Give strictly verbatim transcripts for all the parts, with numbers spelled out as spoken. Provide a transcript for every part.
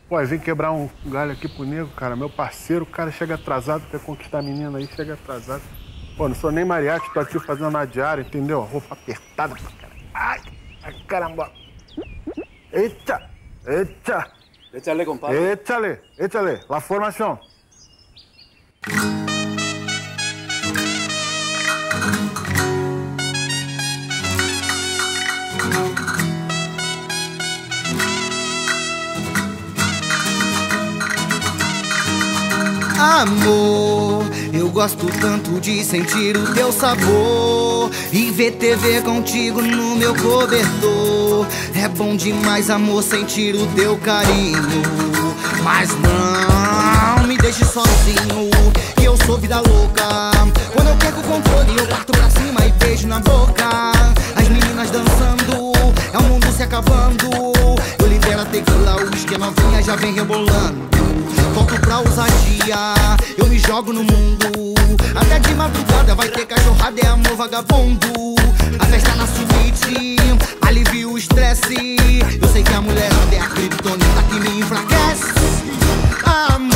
Pô, aí vem quebrar um galho aqui pro nego, cara. Meu parceiro, o cara chega atrasado, quer conquistar a menina aí, chega atrasado. Pô, não sou nem mariachi, tô aqui fazendo uma diária, entendeu? Roupa apertada pra caralho. Ai, ai, caramba. Eita, eita. Échale, compadre. Échale, échale. La formación. Amor, eu gosto tanto de sentir o teu sabor e ver T V contigo no meu cobertor. É bom demais, amor, sentir o teu carinho. Mas não me deixe sozinho, que eu sou vida louca. Quando eu perco o controle, eu parto pra cima e beijo na boca. As meninas dançando, é o mundo se acabando. Eu libero a tequila, o uísque, a novinha já vem rebolando. Volto pra ousadia, eu me jogo no mundo. Até de madrugada vai ter cachorrada, é amor vagabundo. A festa na suíte, alivia o estresse. Eu sei que a mulherada é a criptonita que me enfraquece. Amor,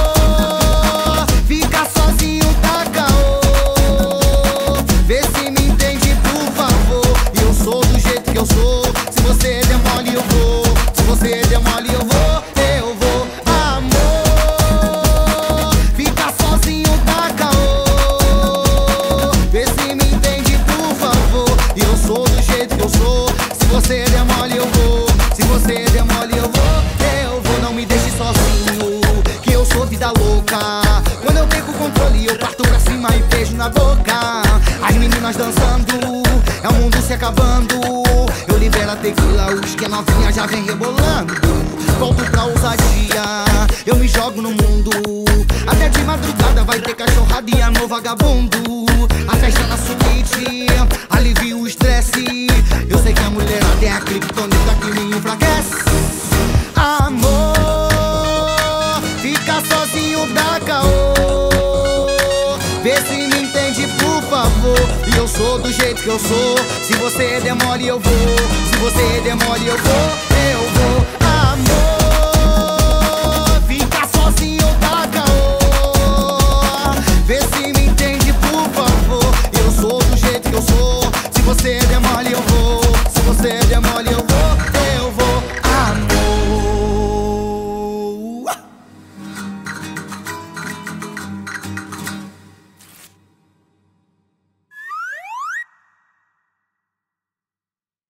fica sozinho, tá caô. Vê se me entende, por favor. E eu sou do jeito que eu sou. Se você demole, eu vou. Se você demole, eu vou. Eu vou. Se você demole eu vou, se você demole eu vou, eu vou, não me deixe sozinho, que eu sou vida louca. Quando eu perco o controle eu parto pra cima e beijo na boca. As meninas dançando, é o mundo se acabando. Eu libero a tequila, o uísque, a novinha já vem rebolando. Volto pra ousadia, eu me jogo no mundo. Até de madrugada vai ter cachorrada e amor vagabundo. A festa na suíte, alivia o estresse. Eu sei que a mulherada é a criptonita que me enfraquece. Amor, fica sozinho, dá caô. Vê se me entende, por favor. E eu sou do jeito que eu sou. Se você demole eu vou. Se você demole eu vou. Eu vou, amor.